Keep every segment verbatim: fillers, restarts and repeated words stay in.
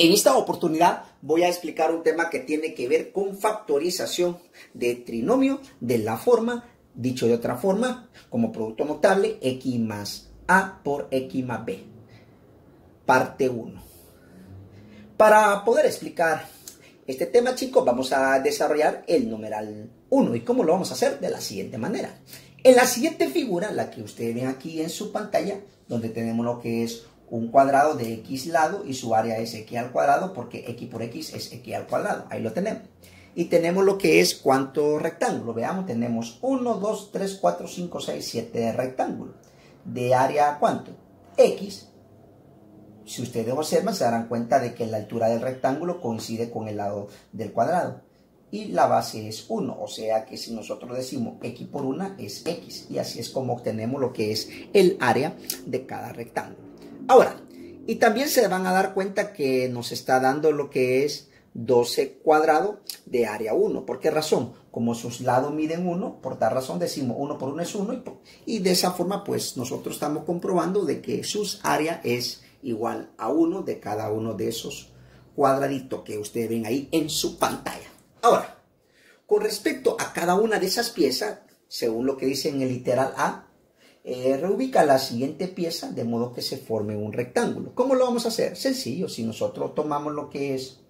En esta oportunidad voy a explicar un tema que tiene que ver con factorización de trinomio de la forma, dicho de otra forma, como producto notable, x más a por x más b. Parte uno. Para poder explicar este tema, chicos, vamos a desarrollar el numeral uno. ¿Y cómo lo vamos a hacer? De la siguiente manera. En la siguiente figura, la que ustedes ven aquí en su pantalla, donde tenemos lo que es un cuadrado de x lado y su área es x al cuadrado, porque x por x es x al cuadrado. Ahí lo tenemos. Y tenemos lo que es cuántos rectángulos. Veamos, tenemos uno, dos, tres, cuatro, cinco, seis, siete rectángulos. ¿De área cuánto? X. Si ustedes observan, se darán cuenta de que la altura del rectángulo coincide con el lado del cuadrado. Y la base es uno, o sea que si nosotros decimos x por una es x. Y así es como obtenemos lo que es el área de cada rectángulo. Ahora, y también se van a dar cuenta que nos está dando lo que es doce cuadrado de área uno. ¿Por qué razón? Como sus lados miden uno, por tal razón decimos uno por uno es uno. Y, por, y de esa forma, pues nosotros estamos comprobando de que sus área es igual a uno de cada uno de esos cuadraditos que ustedes ven ahí en su pantalla. Ahora, con respecto a cada una de esas piezas, según lo que dice en el literal A, eh, reubica la siguiente pieza de modo que se forme un rectángulo. ¿Cómo lo vamos a hacer? Sencillo, si nosotros tomamos lo que es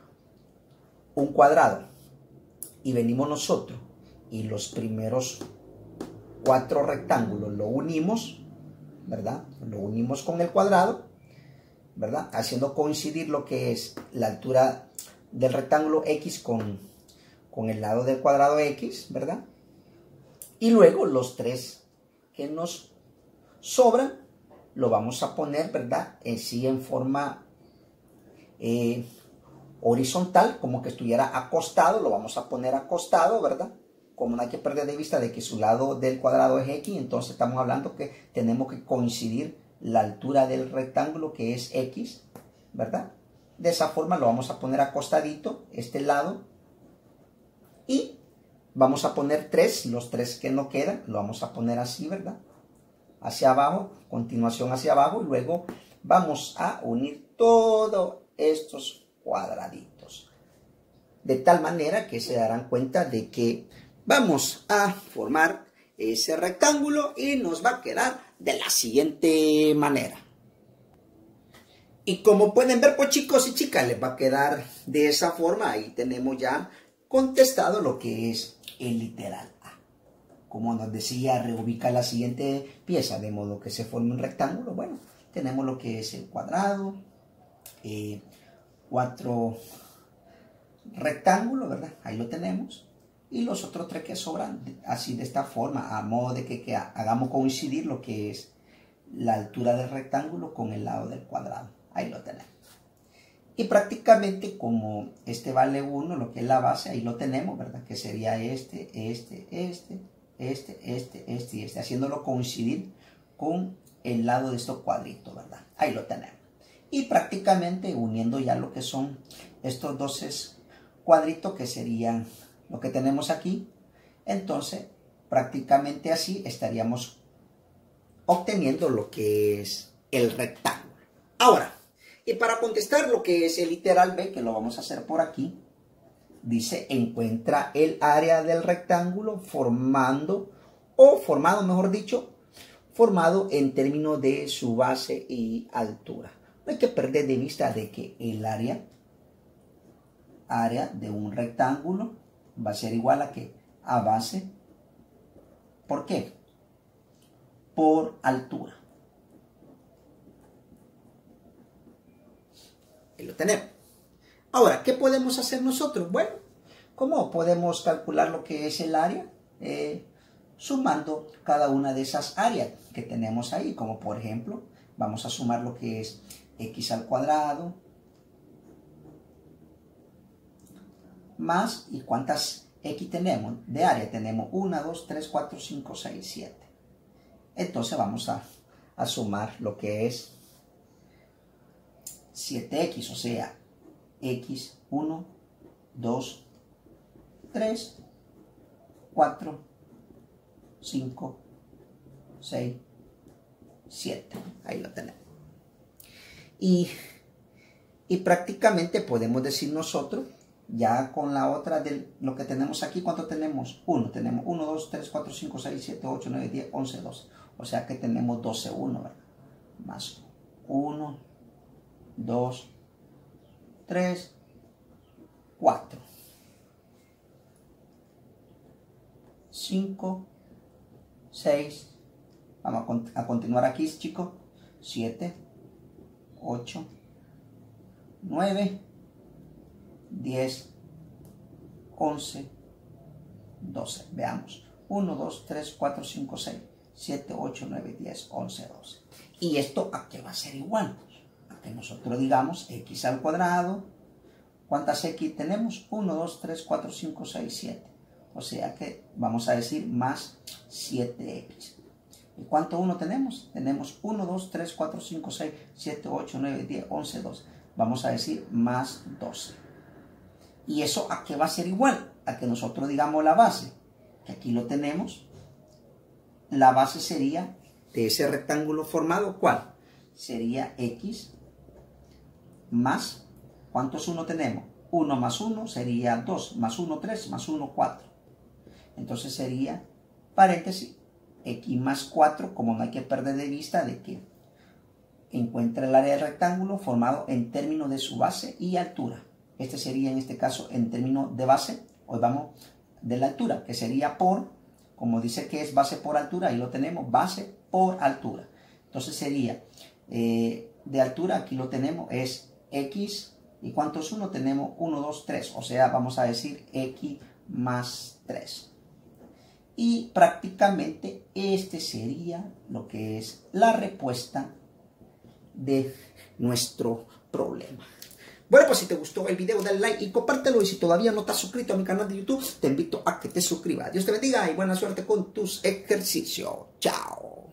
un cuadrado y venimos nosotros y los primeros cuatro rectángulos lo unimos, ¿verdad? Lo unimos con el cuadrado, ¿verdad? Haciendo coincidir lo que es la altura del rectángulo X con, con el lado del cuadrado X, ¿verdad? Y luego los tres que nos sobran lo vamos a poner, ¿verdad? En sí en forma eh, horizontal, como que estuviera acostado, lo vamos a poner acostado, ¿verdad? Como no hay que perder de vista de que su lado del cuadrado es X, entonces estamos hablando que tenemos que coincidir la altura del rectángulo que es X, ¿verdad? De esa forma lo vamos a poner acostadito, este lado, y vamos a poner tres, los tres que no quedan, lo vamos a poner así, ¿verdad? Hacia abajo, continuación hacia abajo, y luego vamos a unir todos estos cuadraditos. De tal manera que se darán cuenta de que vamos a formar ese rectángulo y nos va a quedar de la siguiente manera. Y como pueden ver, pues chicos y chicas, les va a quedar de esa forma. Ahí tenemos ya contestado lo que es el literal A. Como nos decía, reubica la siguiente pieza de modo que se forme un rectángulo. Bueno, tenemos lo que es el cuadrado, eh, cuatro rectángulos, ¿verdad? Ahí lo tenemos. Y los otros tres que sobran, así de esta forma, a modo de que, que hagamos coincidir lo que es la altura del rectángulo con el lado del cuadrado. Ahí lo tenemos. Y prácticamente como este vale uno, lo que es la base, ahí lo tenemos, ¿verdad? Que sería este, este, este, este, este, este y este, haciéndolo coincidir con el lado de estos cuadritos, ¿verdad? Ahí lo tenemos. Y prácticamente uniendo ya lo que son estos doce cuadritos, que serían lo que tenemos aquí, entonces prácticamente así estaríamos obteniendo lo que es el rectángulo. Ahora, y para contestar lo que es el literal B, que lo vamos a hacer por aquí, dice, encuentra el área del rectángulo formando, o formado, mejor dicho, formado en términos de su base y altura. No hay que perder de vista de que el área, área de un rectángulo va a ser igual a ¿qué? A base. ¿Por qué? Por altura. Ahí lo tenemos. Ahora, ¿qué podemos hacer nosotros? Bueno, ¿cómo podemos calcular lo que es el área? Eh, sumando cada una de esas áreas que tenemos ahí, como por ejemplo, vamos a sumar lo que es x al cuadrado, más, ¿y cuántas x tenemos? De área tenemos uno, dos, tres, cuatro, cinco, seis, siete. Entonces vamos a, a sumar lo que es siete equis, o sea, x, uno, dos, tres, cuatro, cinco, seis, siete. Ahí lo tenemos. Y Y prácticamente podemos decir nosotros, ya con la otra de lo que tenemos aquí, ¿cuánto tenemos? uno. Tenemos uno, dos, tres, cuatro, cinco, seis, siete, ocho, nueve, diez, once, doce. O sea que tenemos doce, uno, ¿verdad? Más uno, dos, tres, cuatro, cinco, seis. Vamos a, con a continuar aquí, chicos. siete, ocho, nueve, diez, once, doce. Veamos. uno, dos, tres, cuatro, cinco, seis, siete, ocho, nueve, diez, once, doce. ¿Y esto a qué va a ser igual? A que nosotros digamos x al cuadrado. ¿Cuántas x tenemos? uno, dos, tres, cuatro, cinco, seis, siete. O sea que vamos a decir más siete equis. ¿Y cuánto uno tenemos? Tenemos uno, dos, tres, cuatro, cinco, seis, siete, ocho, nueve, diez, once, doce. Vamos a decir más doce. ¿Y eso a qué va a ser igual? A que nosotros digamos la base. Que aquí lo tenemos. La base sería de ese rectángulo formado, ¿cuál? Sería x más, ¿cuántos uno tenemos? uno más uno sería dos, más uno, tres, más uno, cuatro. Entonces sería, paréntesis, x más cuatro, como no hay que perder de vista de que encuentra el área del rectángulo formado en términos de su base y altura. Este sería en este caso en términos de base, hoy vamos de la altura, que sería por, como dice que es base por altura, ahí lo tenemos, base por altura. Entonces sería eh, de altura, aquí lo tenemos, es x, ¿y cuántos uno? Tenemos uno, dos, tres, o sea, vamos a decir x más tres. Y prácticamente este sería lo que es la respuesta de nuestro problema. Bueno, pues si te gustó el video, dale like y compártelo. Y si todavía no estás suscrito a mi canal de YouTube, te invito a que te suscribas. Dios te bendiga y buena suerte con tus ejercicios. Chao.